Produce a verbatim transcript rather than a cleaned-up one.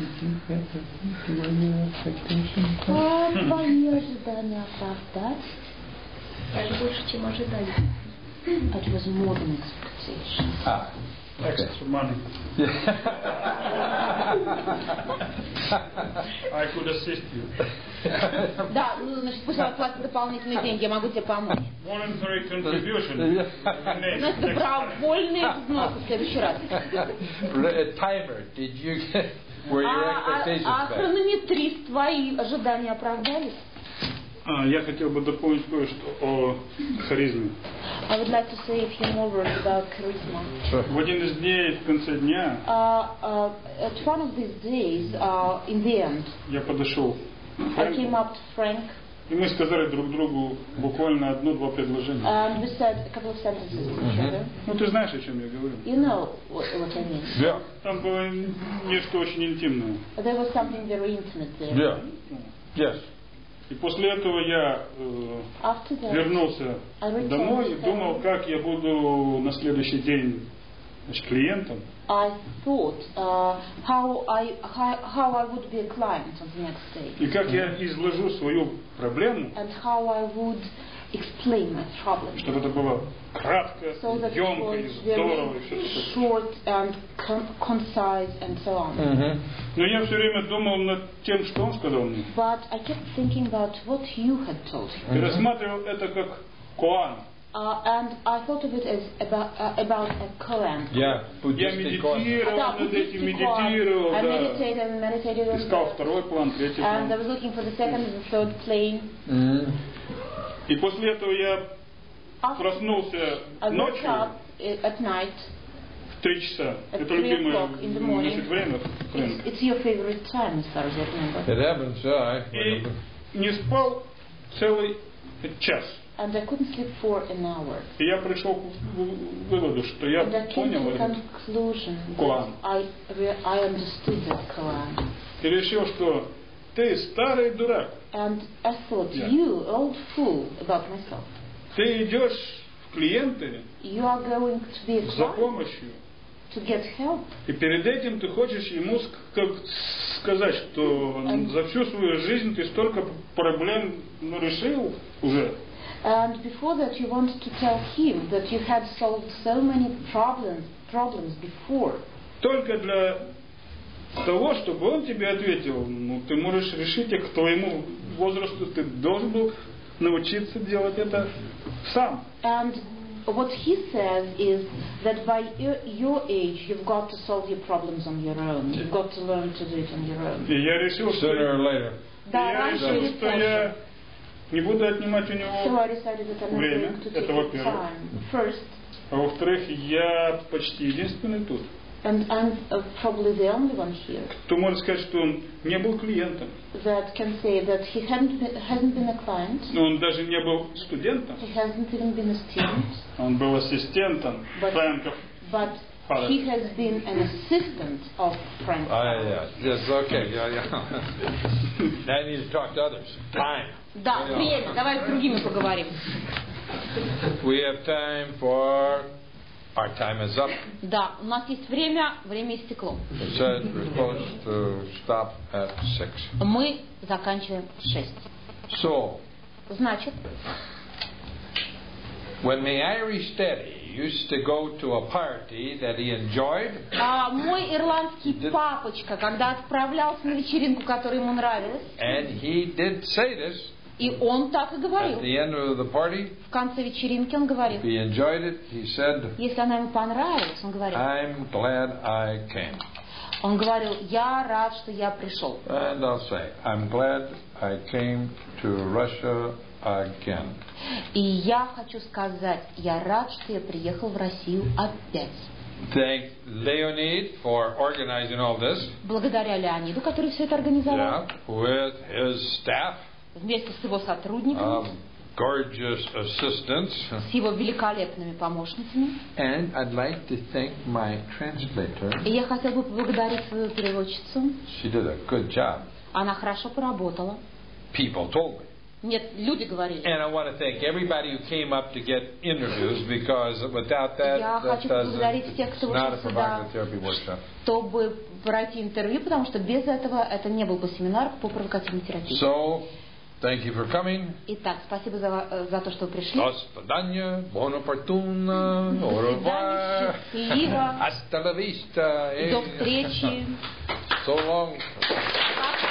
Твои ожидания оправдать. Даже больше, чем ожидали. It was more than expectation. Ah, okay. Extra money. I could assist you. Да, ну, значит, пусть платят дополнительные деньги, я могу тебе помочь. Voluntary contribution. У нас добровольные взносы в следующий раз. Timer, did you get, were your expectations А хронометрист, твои ожидания оправдались? А, я хотел бы дополнить кое-что о харизме. I would like to say a few more words about charisma. В один из дней, в конце дня, Uh, uh, at one of these days, uh, in the end, я подошел к I came Фрэнку, up to Frank и мы сказали друг другу буквально одно-два предложения. and we said a couple of sentences to each other. Ну, ты знаешь, о чем я говорю. You know what, what I mean. Yeah. Там было нечто очень интимное. There was something very intimate there. Yeah. Yes. И после этого я э, After that, вернулся I returned домой и home. думал, как я буду на следующий день, значит, клиентом. I thought uh, how I how, how I would be a client on the next day, И как я изложу свою проблему, and how I would explain my problem, чтобы это было кратко, so that it емко и was здорово, и все very такое. short and con- concise and so on. Mm-hmm. Но я все время думал над тем, что он сказал мне. But I kept thinking about what you had told him, И рассматривал это как коан. uh, and I thought of it as about uh, about a koan. Yeah. Я Buddhistic one. медитировал Да, над этим, buddhistic koan. медитировал, I да. meditated and meditated on Искал that. второй план, третий And I план. was looking for the second and the third plane. Mm. И после этого я After проснулся I woke ночью up uh, at night. в три часа. At Это three любимое o'clock in the morning. значит, время. It's, Фрэнк. it's your favorite time, as far as I remember. It happens, yeah. I И remember. не спал целый час. And I couldn't sleep for an hour. И я пришел к в- выводу, что я And I came понял to the это. conclusion Koan. that I, re- I understood that koan. И решил, что ты старый дурак. And I thought, Yeah. you old fool, about myself. Ты идешь в клиенты You are going to be a за client помощью. to get help. И перед этим ты хочешь ему ск- как сказать, что And- за всю свою жизнь ты столько проблем ну, решил уже. And before that, you wanted to tell him that you had solved so many problems problems before. Только для того, чтобы он тебе ответил, ну ты можешь решить, а к твоему возрасту ты должен был научиться делать это сам. And what he says is that by your, your age, you've got to solve your problems on your own. You've got to learn to do it on your own. И я решил, что, Sooner or later. Да, я раньше решил, или что позже. я не буду отнимать у So него, I decided that I'm not Время. going to take Это the во-первых. time first. а во-вторых, я почти единственный тут, And I'm uh, probably the only one here кто может сказать, что он не был клиентом, that can say that he hadn't been, hasn't been a client, но он даже не был студентом, he hasn't even been a student, он был ассистентом But- Фрэнков. but Father. he has been an assistant of Frank. Ah, yeah. Yes, okay. Yeah, yeah. Now I need to talk to others. Time. Да, время. Давай с другими поговорим. We have time for... Our time is up. Да, у нас есть время, время истекло. It says we're supposed to stop at six. Мы заканчиваем в шесть. So, Значит, when the Irish Steady used to go to a party that he enjoyed, а, мой ирландский папочка, когда отправлялся на вечеринку, которая ему нравилась, and he did say this и он так и at говорил. the end of the party, В конце вечеринки он говорил. if he enjoyed it, he said, Если она ему понравилась, он говорил. I'm glad I came. Он говорил, я рад, что я пришел. And I'll say, I'm glad I came to Russia again. И я хочу сказать, я рад, что я приехал в Россию опять. Thank Leonid for organizing all this. Благодаря Леониду, который все это организовал. Yeah, with his staff Вместе с его сотрудниками, of gorgeous assistants. с его великолепными помощницами. And I'd like to thank my translator. И я хотел бы поблагодарить свою переводчицу. She did a good job. Она хорошо поработала. People told me. Нет, люди говорили. And I want to thank everybody who came up to get interviews, because without that, Я that хочу doesn't, поблагодарить тех, кто it's not вышел a сюда, provocative therapy workshop. чтобы пройти интервью, потому что без этого это не был бы семинар по провокативной терапии. So, thank you for coming. Итак, спасибо за, за то, что вы пришли. До свидания, buona fortuna, au revoir, счастливо. hasta la vista, До встречи. so long. Пока.